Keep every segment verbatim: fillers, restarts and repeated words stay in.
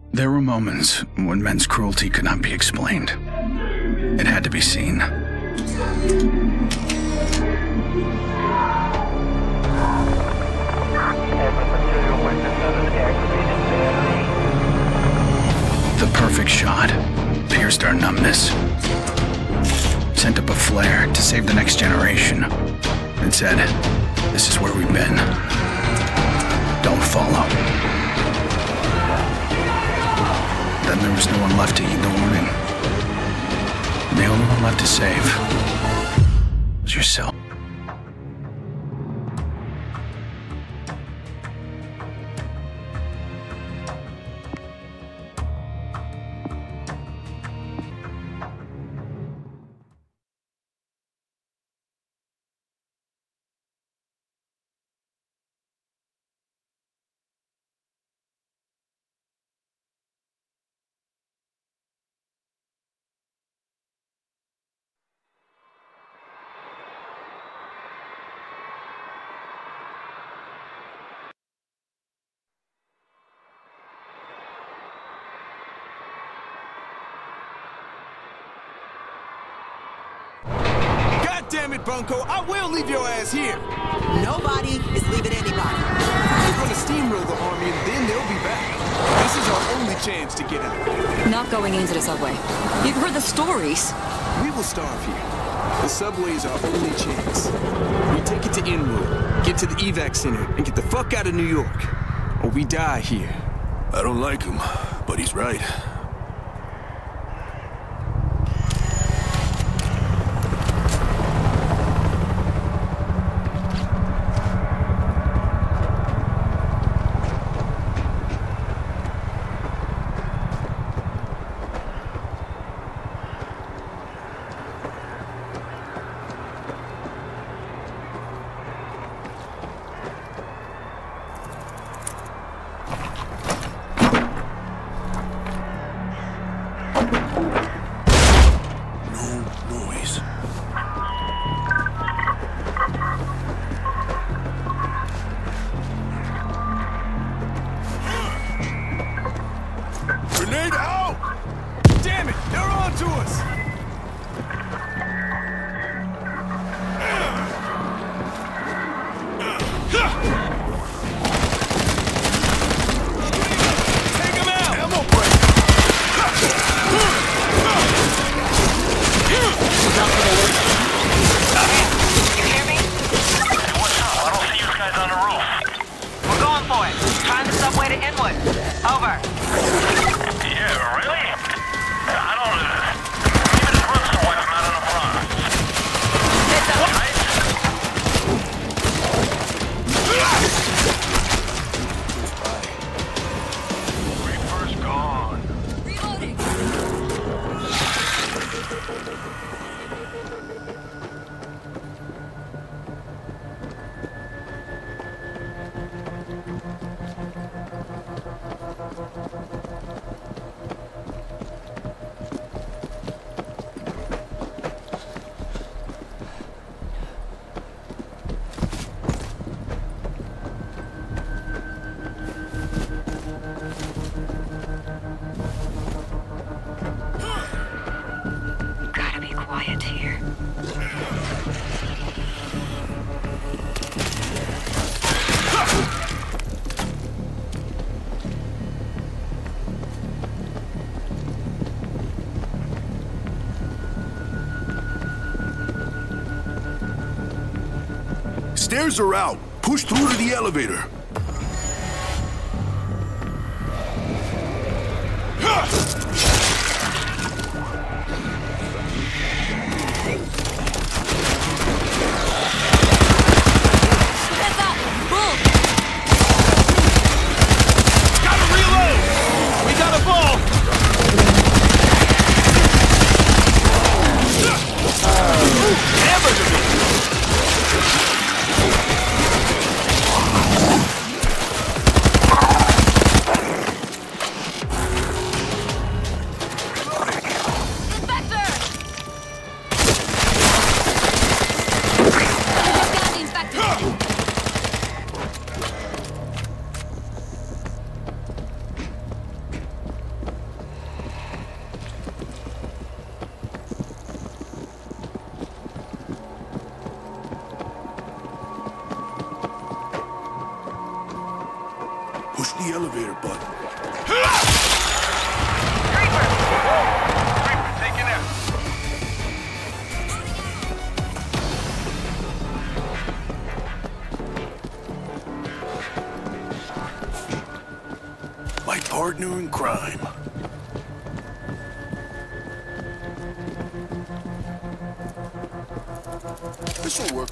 There were moments when men's cruelty could not be explained. It had to be seen. The perfect shot pierced our numbness, sent up a flare to save the next generation. It said, "This is where we've been. Don't follow." Then there was no one left to heed the warning. The only one left to save was yourself. Damn it, Bunko, I will leave your ass here! Nobody is leaving anybody. We're gonna steamroll the army and then they'll be back. This is our only chance to get out. Not going into the subway. You've heard the stories. We will starve here. The subway is our only chance. We take it to Inwood, get to the evac center, and get the fuck out of New York. Or we die here. I don't like him, but he's right. Stairs are out. Push through to the elevator. Never button. Creeper! Creeper taken out. My partner in crime. This'll work.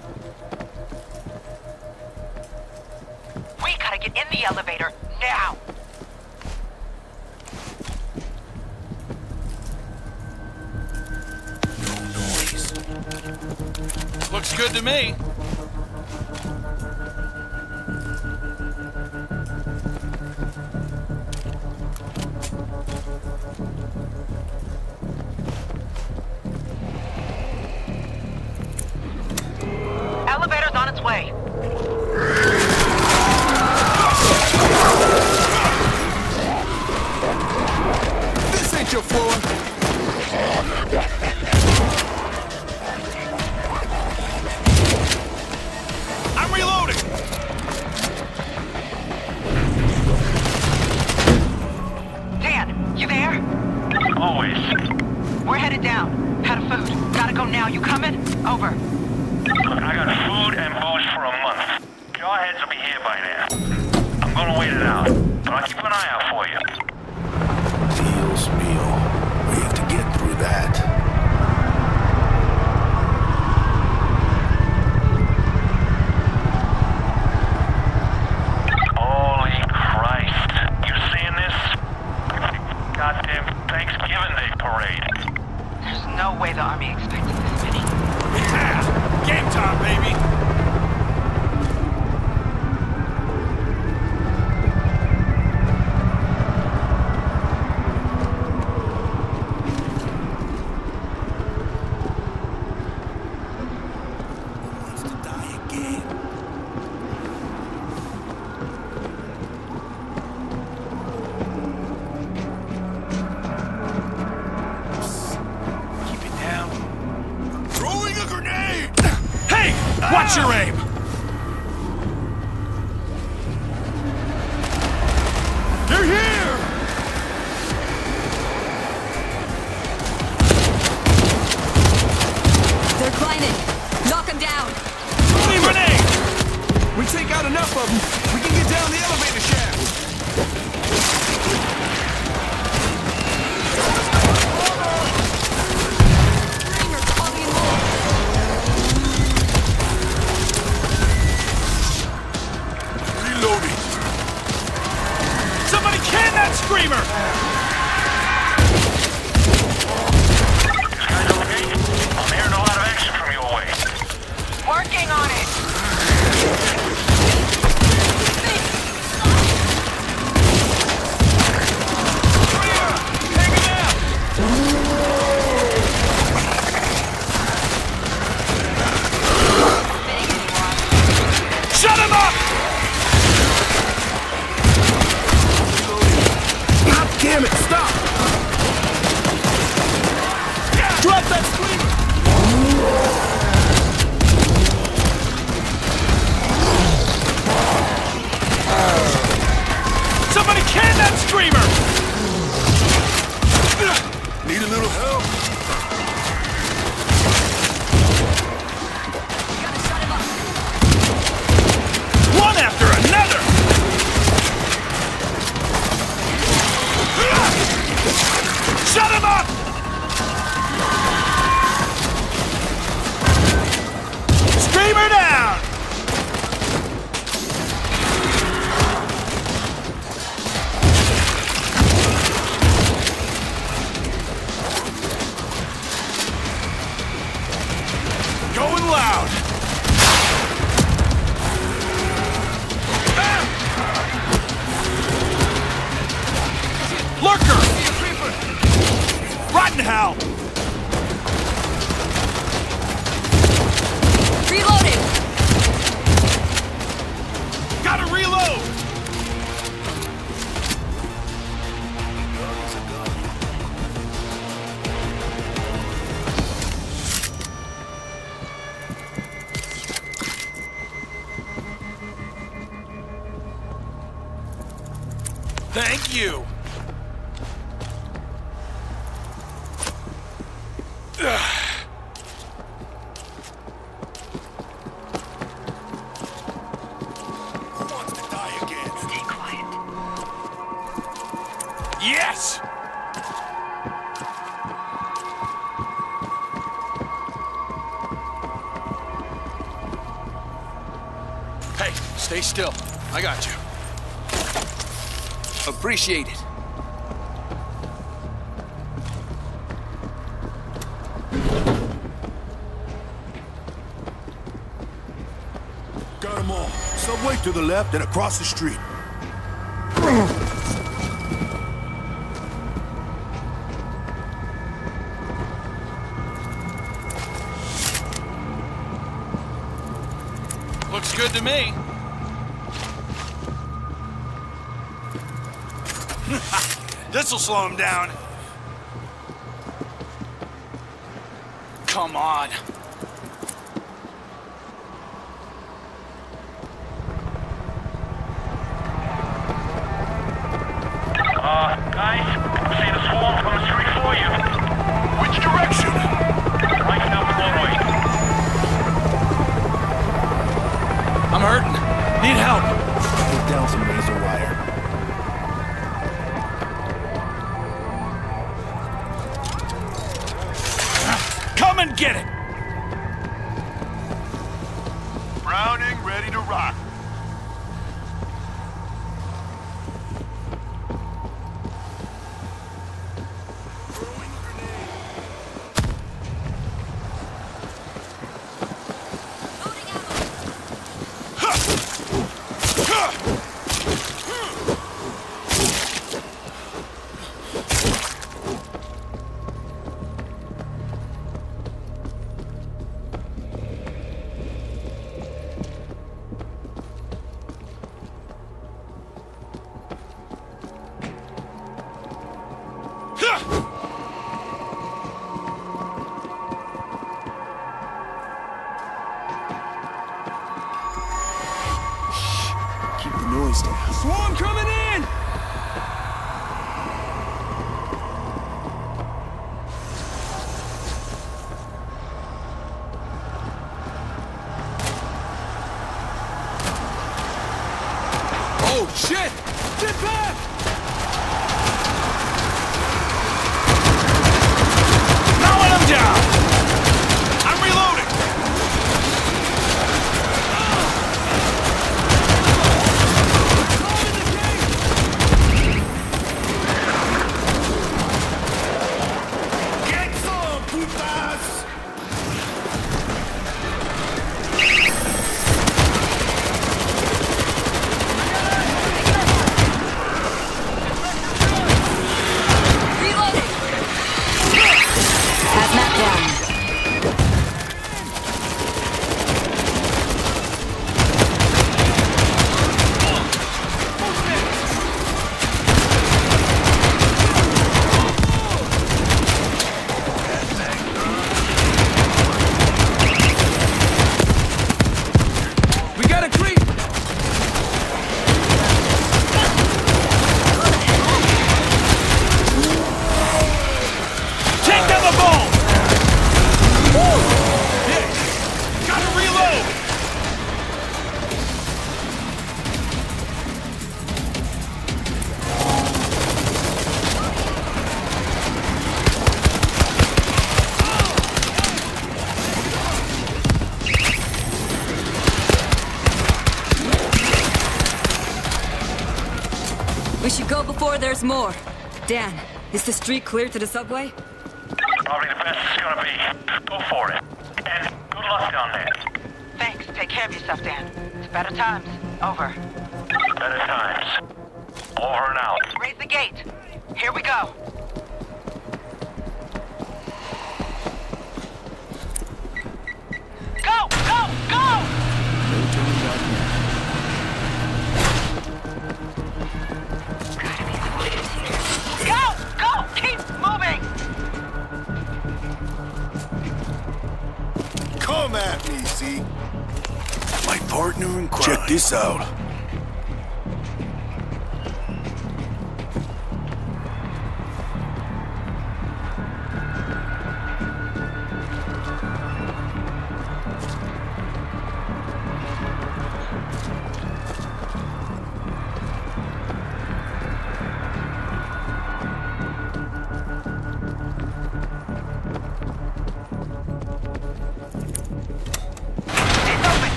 We gotta get in the elevator now. No noise. Looks good to me. Elevator's on its way. This ain't your floor. I'm reloading. Dan, you there? Always. We're headed down. Out of food. Gotta go now. You coming? Over. Look, I got food and booze for a month. Jawheads will be here by now. I'm gonna wait it out, but I'll keep an eye out for you. Deal's meal. We have to get through that. Holy Christ. You seeing this? Goddamn Thanksgiving Day parade. There's no way the army expected this many. Yeah! Game time, baby! Who wants to die again? Keep it down. Throwing a grenade! Hey! Watch your aim! They're here! They're climbing. Knock them down. Throwing grenade! We take out enough of them, we can get down the elevator shaft. Screamer calling more. Reloading. Somebody can that screamer! You guys okay? I'm hearing a lot of action from your way. Working on it. Shut him up! God damn it, stop! Drop that screamer! Somebody can that screamer! Need a little help? Gotta shut him up. One after another! Shut him up! Screamer down! Going loud! Lurker! Rotten hell! Reloading. Gotta reload! Thank you. Who wants to die again? Stay quiet. Yes! Hey, stay still. I got you. Appreciate it. Got them all. Subway to the left and across the street. Looks good to me. This'll slow him down. Come on. Uh, guys, see the swarm coming straight for you. Which direction? Right down Broadway. I'm hurting. Need help. Put down some razor wire. Come and get it! Browning ready to rock. Loading ammo. Keep the noise down. Swarm coming in! Oh, shit! Get back! Now let him down! I'm reloading! Get some, putas! Reloading. Hazmat down. We got a creep! Take down the ball! Yeah. Gotta reload! We should go before there's more. Dan, is the street clear to the subway? Probably the best it's gonna be. Go for it. And good luck down there. Thanks. Take care of yourself, Dan. It's better times. Over. Better times. Over and out. Raise the gate. Here we go. Go! Go! Go! No turning back now. Go! Go! Keep moving! Come at me, Z. My partner in crime. Check this out.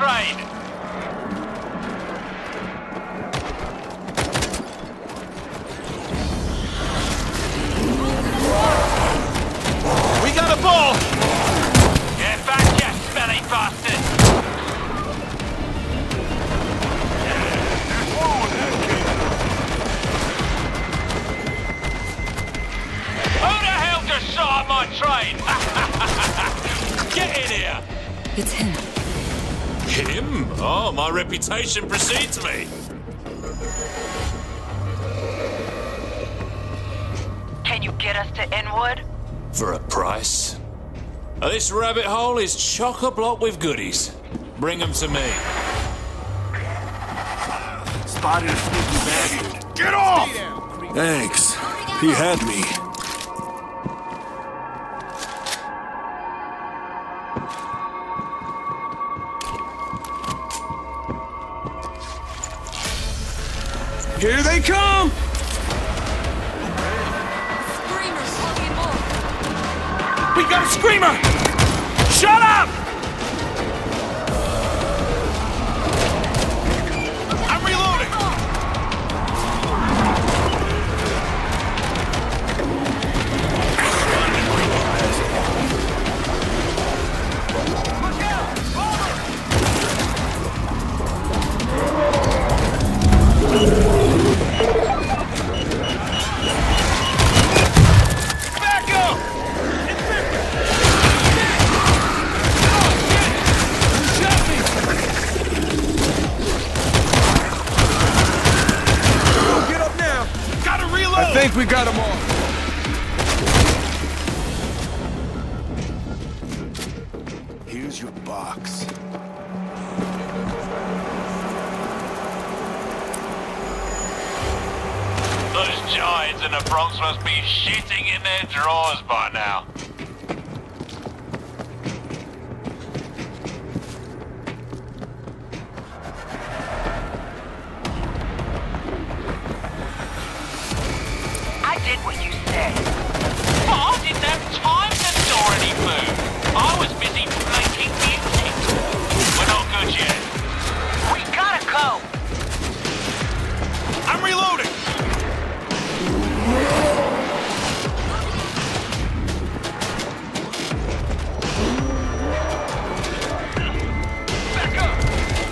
train! We got a ball! Get back, you smelly bastard! Who the hell just shot at my train? Get in here! It's him. Him? Oh, my reputation precedes me. Can you get us to Inwood? For a price. Uh, This rabbit hole is chock-a-block with goodies. Bring them to me. Spotted a sneaky bastard. Get off! Thanks. He had me. Here they come! Screamers plugging more. We got a screamer! Shut up! I'm reloading! Look out! Back up! Get up now! Gotta reload! I think we got them all. Here's your box. Those giants in the Bronx must be shitting in their drawers by now. I did what you said. But I didn't have time to store any food. I was busy making music. We're not good yet. We gotta go. I'm reloading! Back up!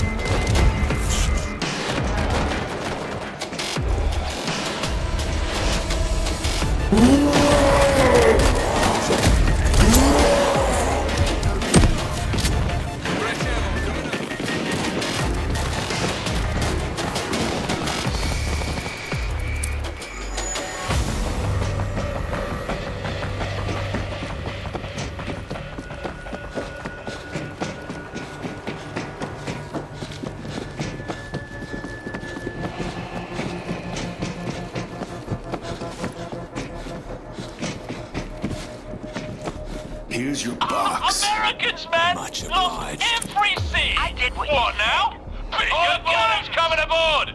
Here's your box. Americans, man! Much Lost obliged. everything! I did what you What said. now? Pretty good guns coming aboard!